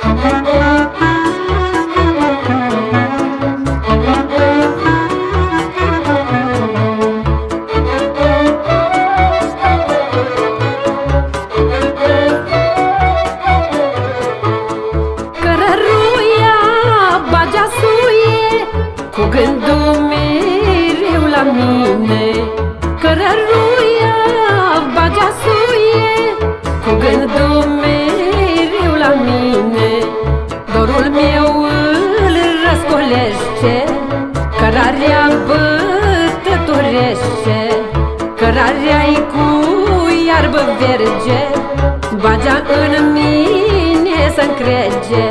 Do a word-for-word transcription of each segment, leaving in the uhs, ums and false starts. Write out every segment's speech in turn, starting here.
Cu gândul mereu la mine, cărăruia bageasuie, cu gândul mereu la mine. Dorul meu îl răscolește, cărarea bătătorește, cărarea-i cu iarbă verge, bagea în mine să-ncrege.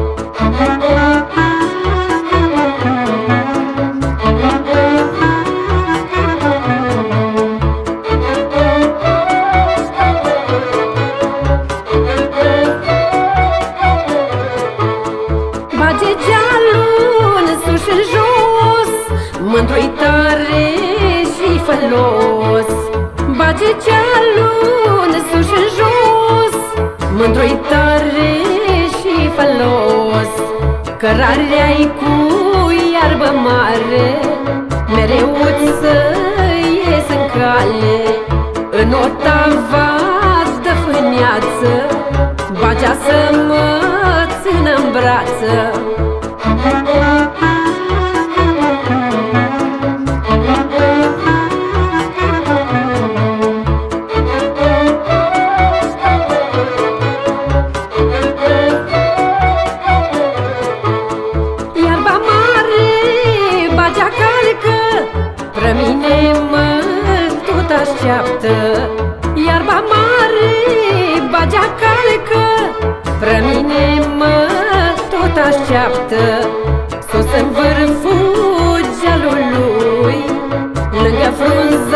Bage gealul în sus în jos, mândru-i tare și fălos. Bage gealul în sus în jos, mândru-i tare și fălos. Cărarea-i cu iarbă mare, mereu să ies în cale. În o tavadă fâneață, bagea să mă țină-n brață. Iarba mare bagea calcă, pre mine mă tot așteaptă. Iarba mare bagea calcă, pre mine mă tot așteaptă. Sus în vârful gealului, lângă frunze